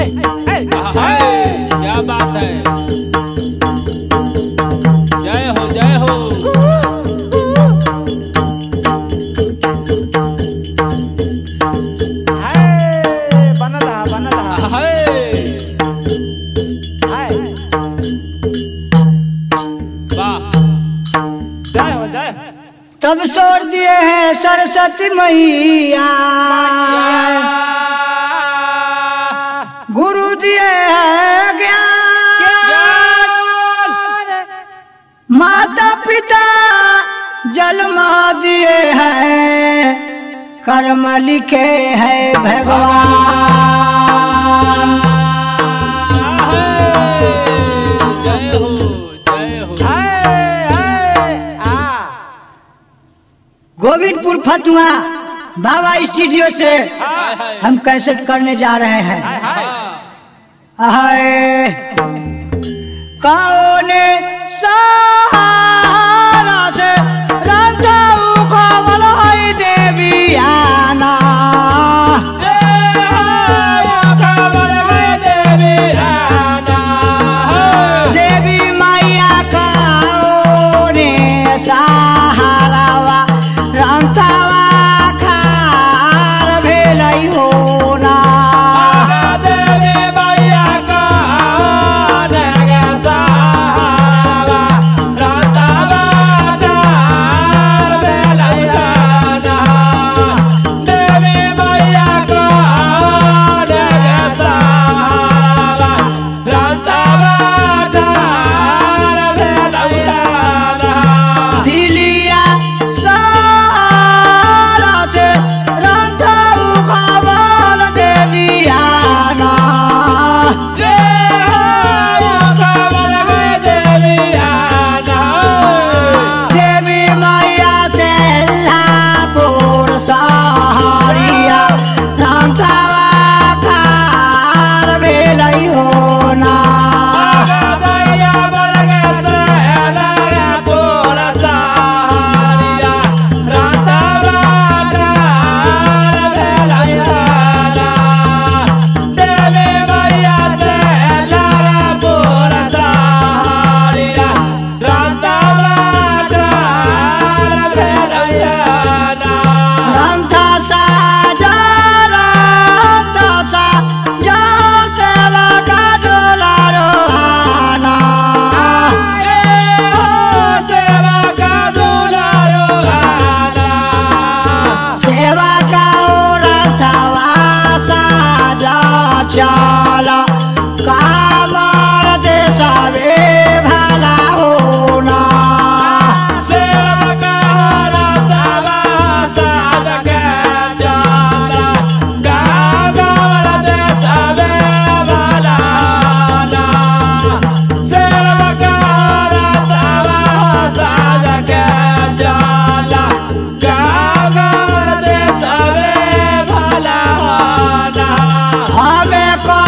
क्या बात है। जय हो जय हो। तब छोड़ दिए हैं सरस्वती मैया, गुरु दिए हैं ज्ञान, माता पिता जन्म दिए हैं, कर्म लिखे हैं भगवान। जय हो जय हो। गोविंदपुर फतुहा बाबा स्टूडियो से हम कैसेट करने जा रहे हैं। कौन सहारा से रंधाऊ खबल है देवी आना, देवी मैया कौन सहारा रंतावा खार भेलै होना, देवी मैया कौन सहारा रंतावा खार भेलै होना, देवी मैया कौन सहारा रंतावा खार भेलै होना। दिलिया चाला कामर देसावे भला होना, सेवक रतवा साधक चाला कामर देसावे भला होना, सेवक रतवा साधक चाला कामर देसावे भला होना। हमें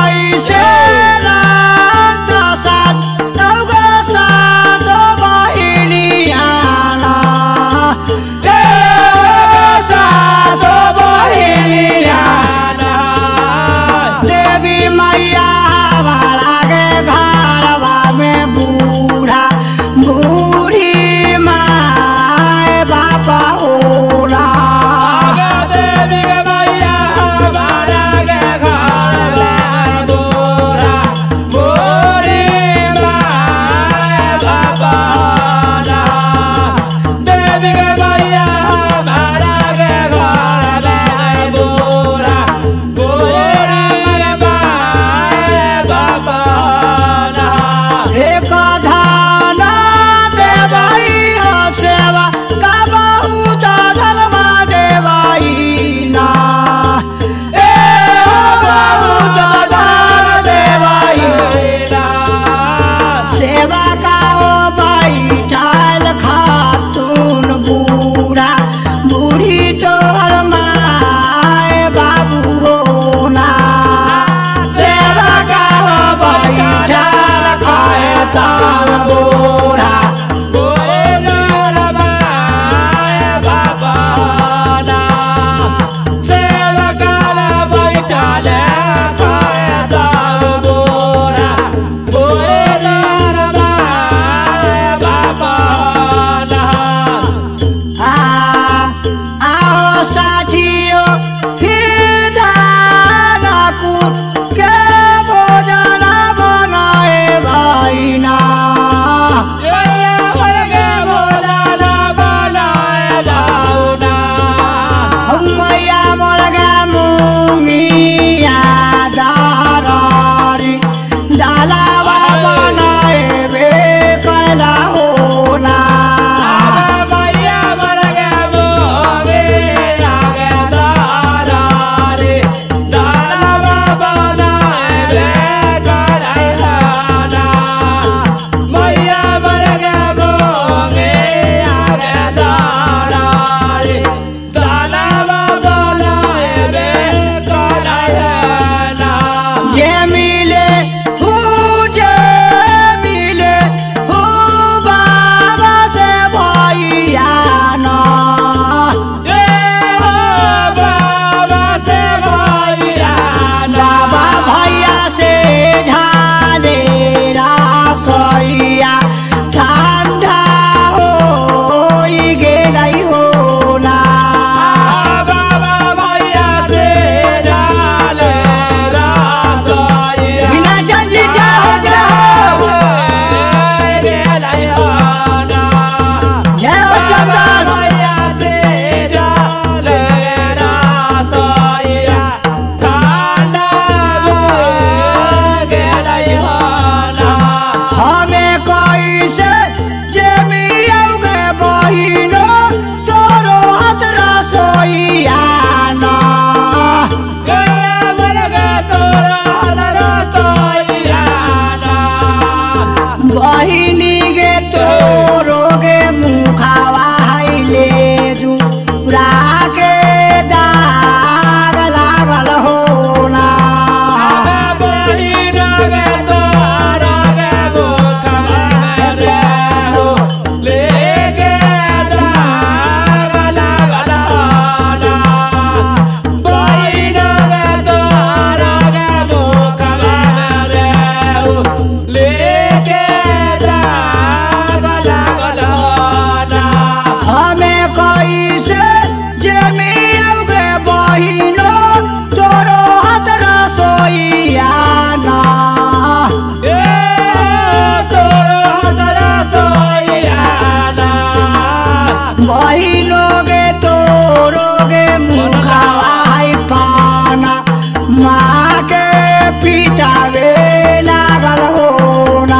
के पिटावे लागल हो ना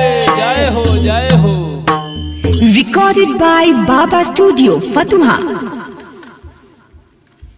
Recorded by Baba Studio, Fatuha.